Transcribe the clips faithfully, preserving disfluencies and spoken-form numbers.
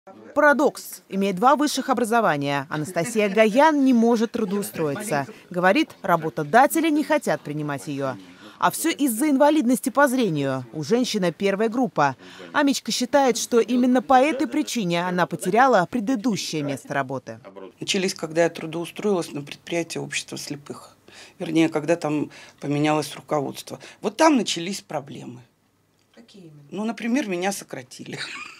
Парадокс. Имея два высших образования, Анастасия Гаян не может трудоустроиться. Говорит, работодатели не хотят принимать ее. А все из-за инвалидности по зрению. У женщины первая группа. Амичка считает, что именно по этой причине она потеряла предыдущее место работы. Начались, когда я трудоустроилась на предприятие общества слепых. Вернее, когда там поменялось руководство. Вот там начались проблемы. Какие именно? Ну, например, меня сократили.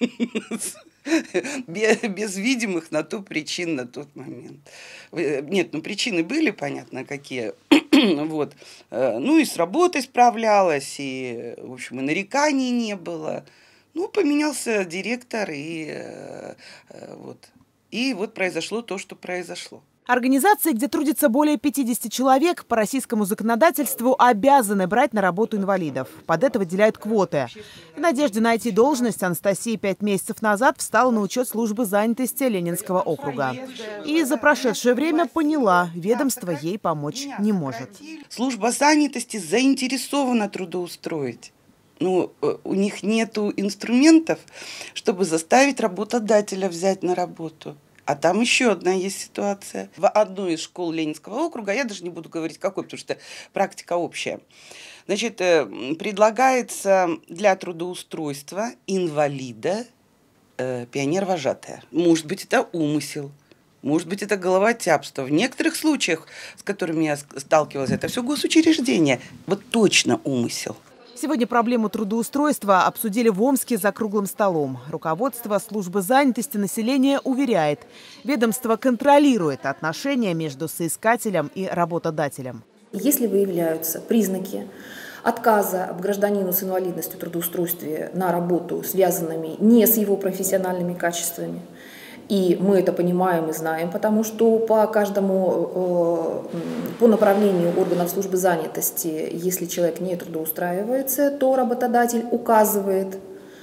Без видимых на то причин на тот момент. Нет, ну причины были, понятно, какие. Вот. Ну и с работой справлялась, и, в общем, и нареканий не было. Ну, поменялся директор, и вот. И вот произошло то, что произошло. Организации, где трудится более пятидесяти человек, по российскому законодательству обязаны брать на работу инвалидов. Под это выделяют квоты. В надежде найти должность Анастасия пять месяцев назад встала на учет службы занятости Ленинского округа. И за прошедшее время поняла, ведомство ей помочь не может. Служба занятости заинтересована трудоустроить. Но у них нет инструментов, чтобы заставить работодателя взять на работу. А там еще одна есть ситуация. В одной из школ Ленинского округа, я даже не буду говорить какой, потому что практика общая, значит, предлагается для трудоустройства инвалида э, пионер-вожатая. Может быть, это умысел, может быть, это головотяпство. В некоторых случаях, с которыми я сталкивалась, это все госучреждение. Вот точно умысел. Сегодня проблему трудоустройства обсудили в Омске за круглым столом. Руководство службы занятости населения уверяет, ведомство контролирует отношения между соискателем и работодателем. Если выявляются признаки отказа гражданину с инвалидностью в трудоустройстве на работу, связанными не с его профессиональными качествами, и мы это понимаем и знаем, потому что по каждому, по направлению органов службы занятости, если человек не трудоустраивается, то работодатель указывает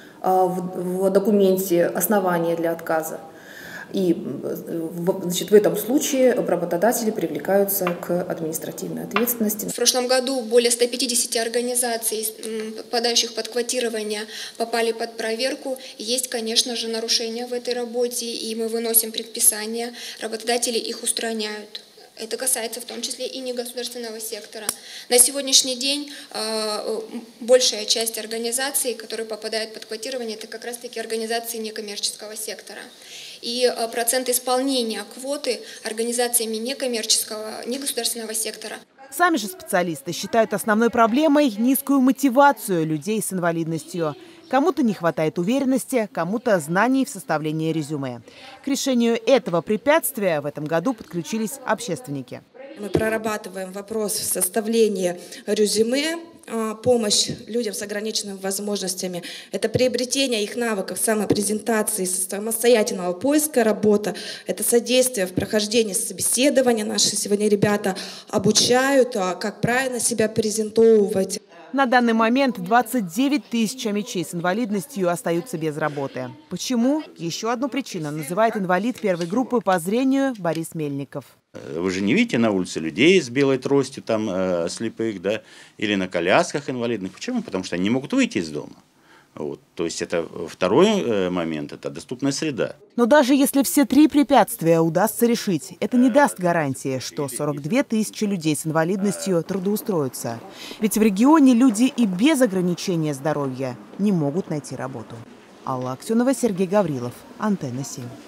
в документе основания для отказа. И значит, в этом случае работодатели привлекаются к административной ответственности. В прошлом году более ста пятидесяти организаций, попадающих под квотирование, попали под проверку. Есть, конечно же, нарушения в этой работе, и мы выносим предписания, работодатели их устраняют. Это касается в том числе и негосударственного сектора. На сегодняшний день э, большая часть организаций, которые попадают под квотирование, это как раз-таки организации некоммерческого сектора. И э, процент исполнения квоты организациями некоммерческого, негосударственного сектора. Сами же специалисты считают основной проблемой низкую мотивацию людей с инвалидностью. Кому-то не хватает уверенности, кому-то знаний в составлении резюме. К решению этого препятствия в этом году подключились общественники. Мы прорабатываем вопрос в составлении резюме, помощь людям с ограниченными возможностями. Это приобретение их навыков самопрезентации, самостоятельного поиска работы. Это содействие в прохождении собеседования. Наши сегодня ребята обучают, как правильно себя презентовывать. На данный момент двадцать девять тысяч амичей с инвалидностью остаются без работы. Почему? Еще одну причину называет инвалид первой группы по зрению Борис Мельников. Вы же не видите на улице людей с белой тростью, там, э, слепых, да, или на колясках инвалидных. Почему? Потому что они не могут выйти из дома. Вот. То есть это второй момент, это доступная среда. Но даже если все три препятствия удастся решить, это не даст гарантии, что сорок две тысячи людей с инвалидностью трудоустроятся. Ведь в регионе люди и без ограничения здоровья не могут найти работу. Алла Аксенова, Сергей Гаврилов, Антенна семь.